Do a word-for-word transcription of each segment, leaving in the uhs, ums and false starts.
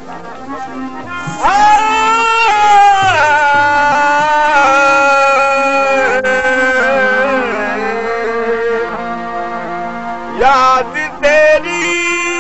याद तेरी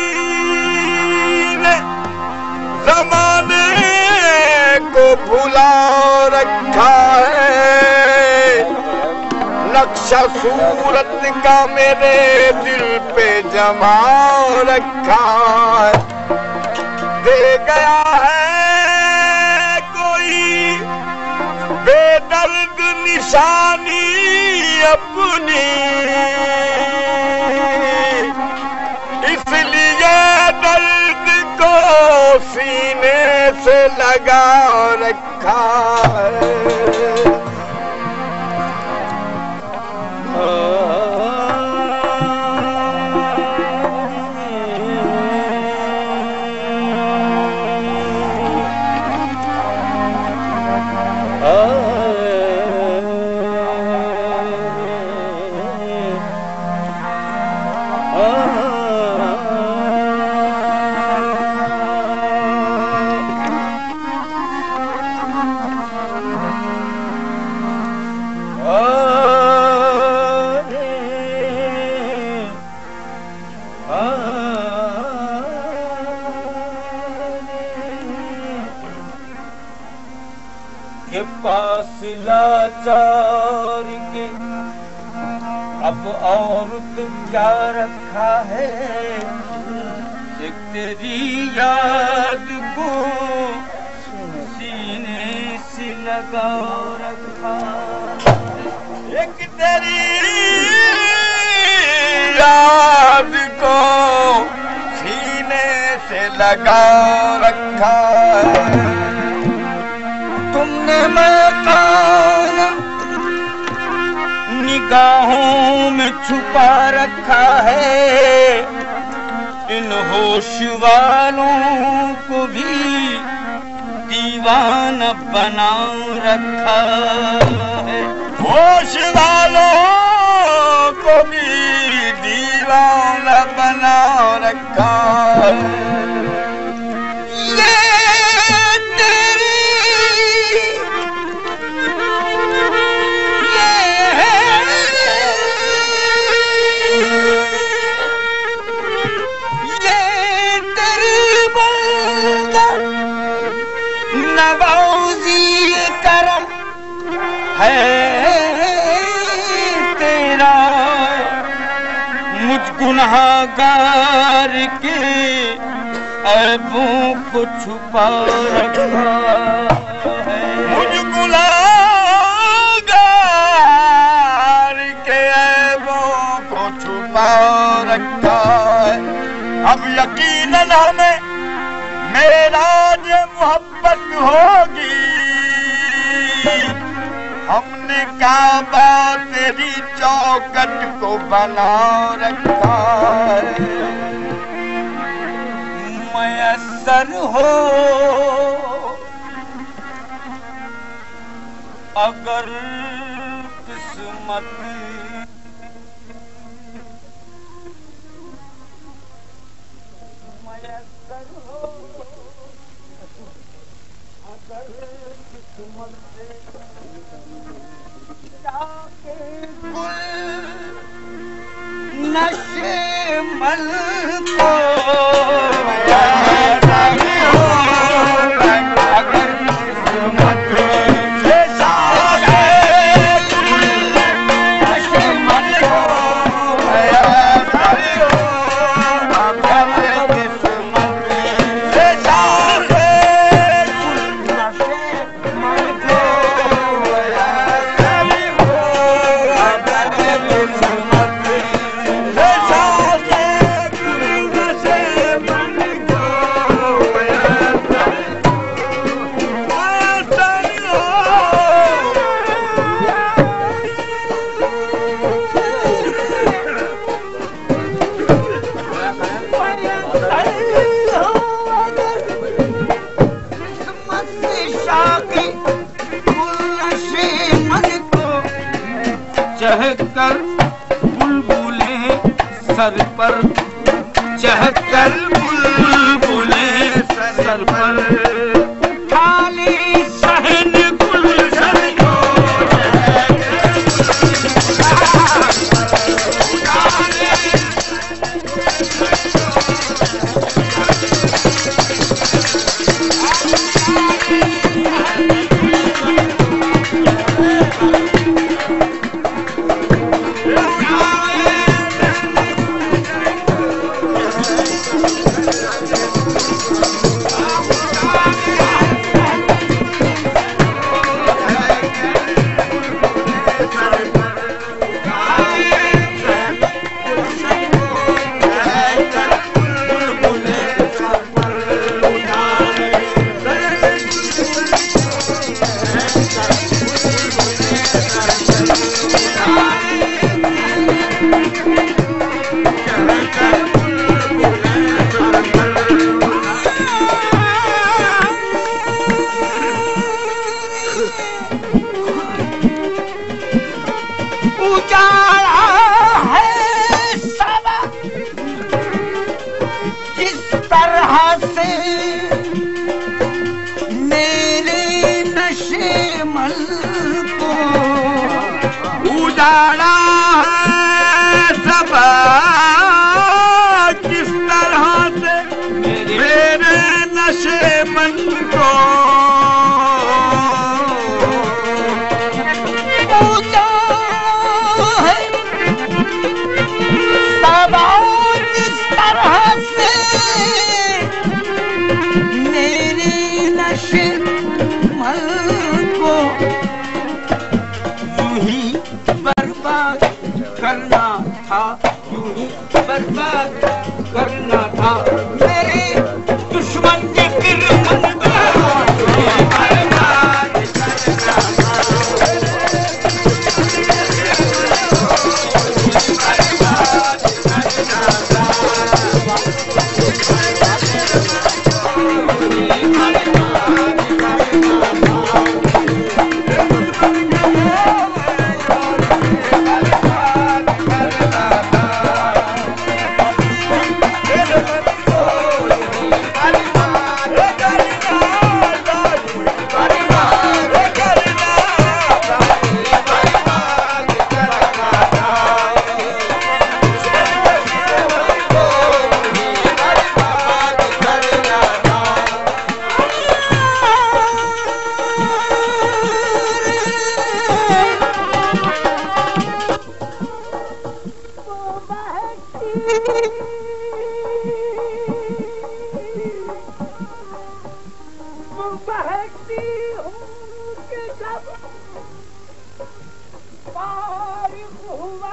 ने ज़माने को भुला रखा है, नक्शा सूरत का मेरे दिल पे जमा रखा है। दे गया है कोई बेदर्द निशानी अपनी, इसलिए दर्द को सीने से लगा रखा है। के पास लाचार के अब और क्या रखा है, एक तेरी याद को सीने से लगा रखा, एक तेरी याद को सीने से लगा रखा है। तुमने मकान निगाहों में छुपा रखा है, इन होश वालों को भी दीवाना बना रखा है, होश वालों को भी दीवाना बना रखा है। नवाज़ी करम है तेरा, मुझ गुनहगार के ऐबों को छुपा रखा है, मुझ गुनहगार के ऐबों को छुपा रखा है। अब यकीनन हमें मेरा जो मोहब्बत होगी, हमने काबा तेरी चौखट को बना रखा है। मयस्सर हो अगर किस्मत, मयस्सर हो अगर किस्मत से जाके गुल नशे मल को चहकर बुलबुलें सर पर, चहकर बुलबुलें सर सर पर खाली सहन गुलशन को उजाड़ा है सब किस तरह से मेरे नशे मन को किस तरह से मेरे नशे मन को यूं ही बर्बाद करना था, यूं ही बर्बाद करना था मेरे दुश्मन के गिरमन को बर्बाद करना बहती हूँ कि जब फारिग हुआ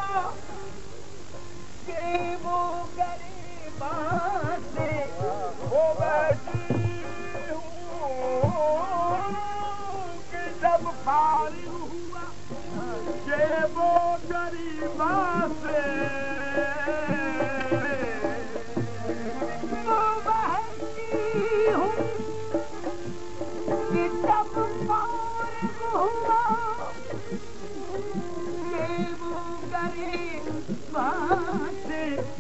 कि वो गरीबां से वो बहती हूँ कि जब फारिग हुआ कि वो गरीबां से वो बहती हूँ जब फारिग हुआ कि वो गरीबां से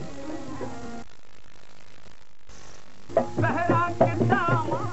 बहरा के दामन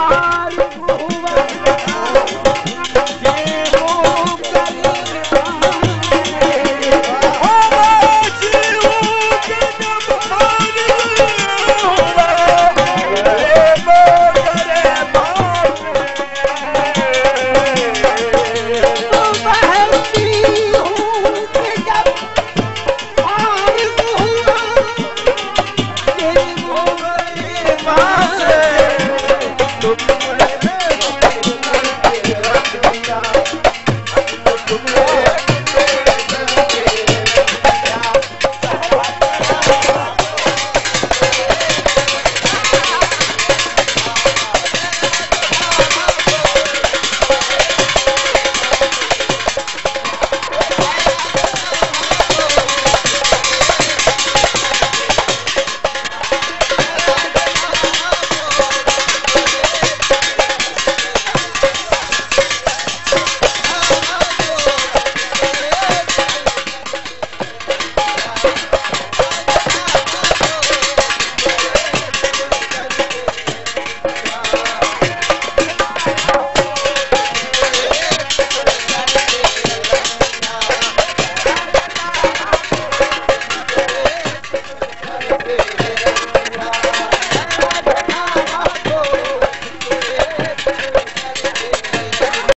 अंधकार को हुआ